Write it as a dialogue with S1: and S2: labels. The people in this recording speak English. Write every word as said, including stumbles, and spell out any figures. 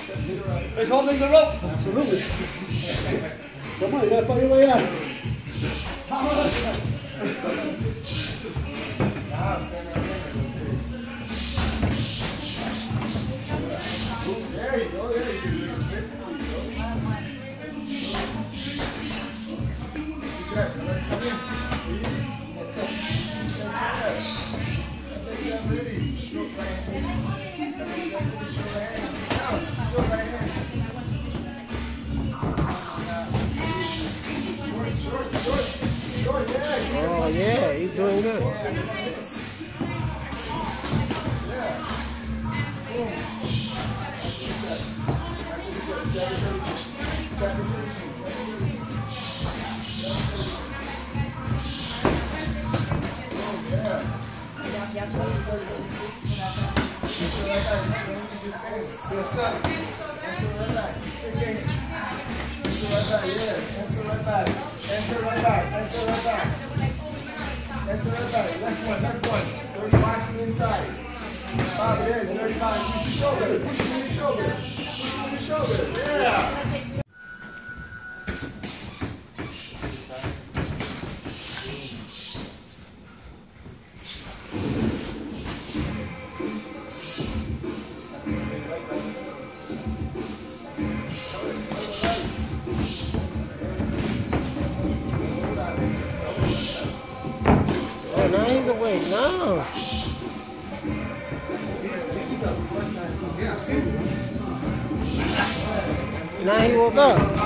S1: He's holding the rope.
S2: Absolutely. Come on, you gotta find your way out. There you go, there you go.
S3: Oh yeah, he's doing good.
S2: Yes, answer right back. Answer right back. Answer right back. Answer right back. Left one, left one. thirty-five to the inside. Five, yes, thirty-five. Push your shoulder. Push him in the shoulder. Push him in the shoulder. Yeah.
S3: Oh, now he's awake. No. Now he woke up.